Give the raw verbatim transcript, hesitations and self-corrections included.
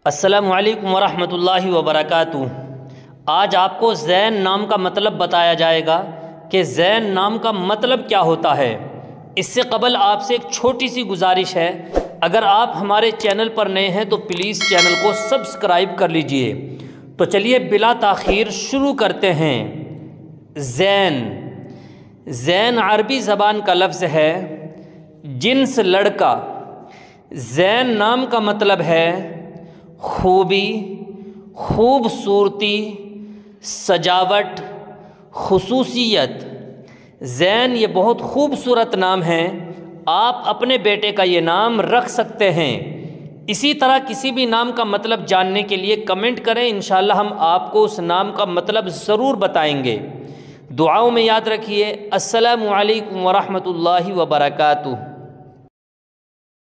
अस्सलामु अलैकुम वरहमतुल्लाहि वबरकातुहू। आज आपको ज़ैन नाम का मतलब बताया जाएगा कि ज़ैन नाम का मतलब क्या होता है। इससे कबल आपसे एक छोटी सी गुजारिश है, अगर आप हमारे चैनल पर नए हैं तो प्लीज़ चैनल को सब्सक्राइब कर लीजिए। तो चलिए बिला ताख़ीर शुरू करते हैं। ज़ैन ज़ैन अरबी ज़बान का लफ्ज़ है, जिन्स लड़का। ज़ैन नाम का मतलब है खूबी, खूबसूरती, सजावट, खुसूसियत। ज़ैन ये बहुत खूबसूरत नाम है, आप अपने बेटे का ये नाम रख सकते हैं। इसी तरह किसी भी नाम का मतलब जानने के लिए कमेंट करें, इंशाअल्लाह हम आपको उस नाम का मतलब ज़रूर बताएंगे। दुआओं में याद रखिए। अस्सलामु अलैकुम वरहमतुल्लाहि वबरकातुहू।